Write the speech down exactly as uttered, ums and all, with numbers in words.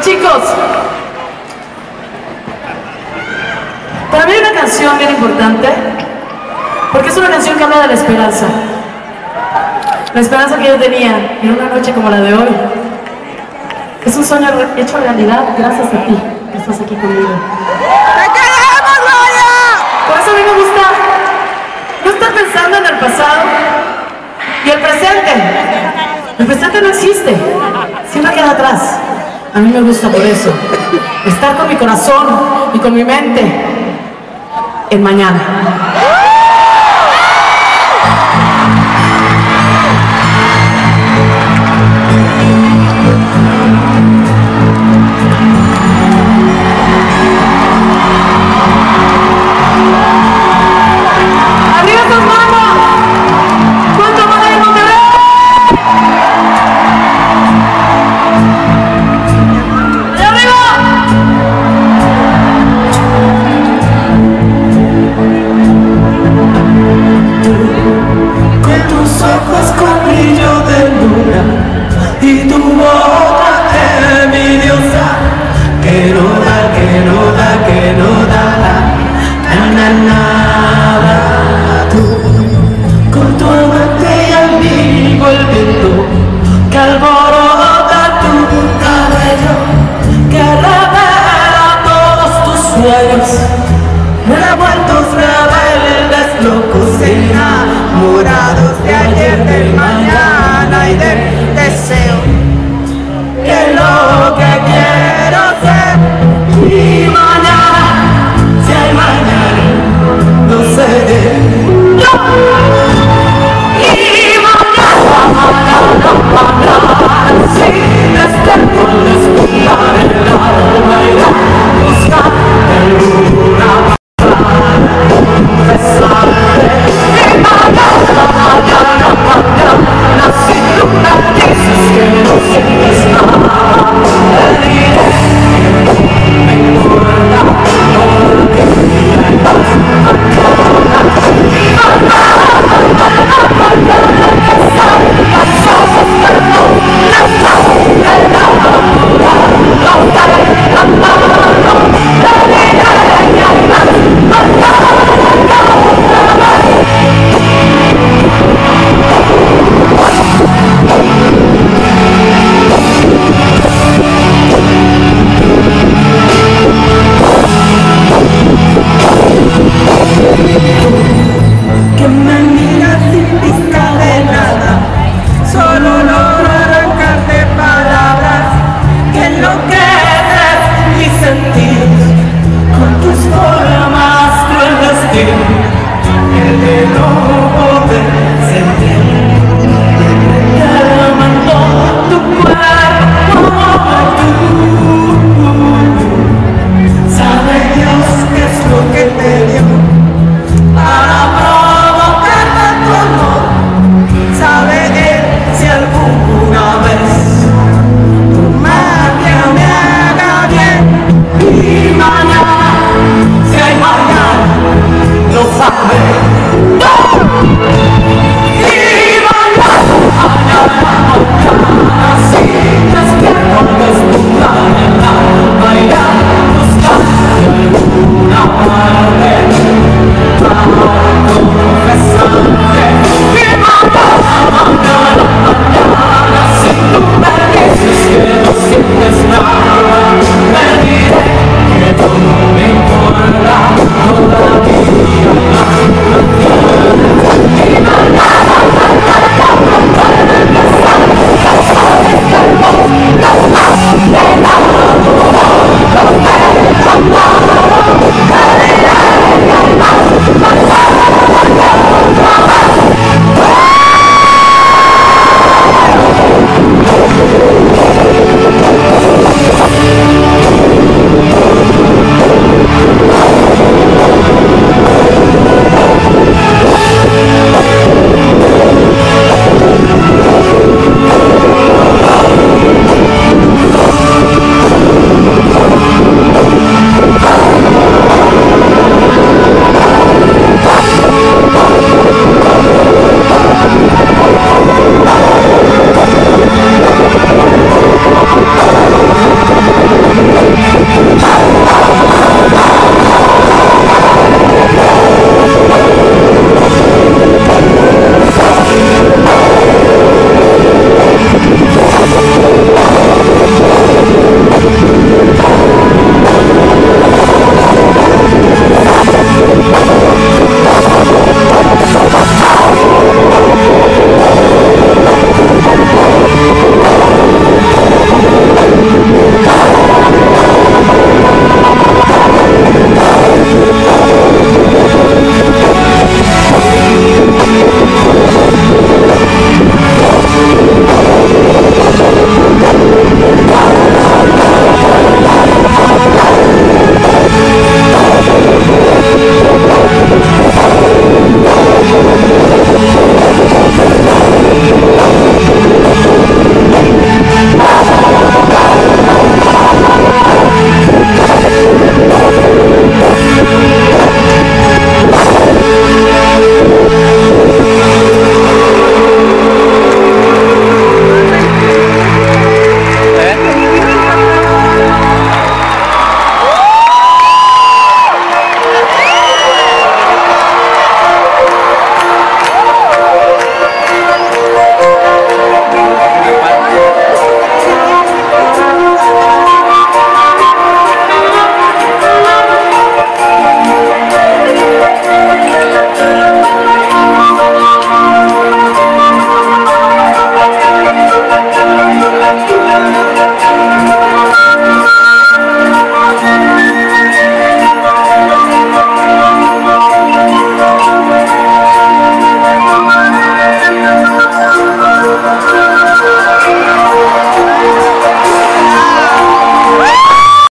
Chicos, para mí hay una canción bien importante, porque es una canción que habla de la esperanza. La esperanza que yo tenía en una noche como la de hoy. Es un sueño hecho realidad gracias a ti, que estás aquí conmigo. ¡Te queremos, Raya! Por eso a mí me gusta no estar pensando en el pasado y el presente. El presente no existe, siempre queda atrás. A mí me gusta por eso, estar con mi corazón y con mi mente en mañana. Revueltos, rebeldes, locos, enamorados de ayer, del mañana y del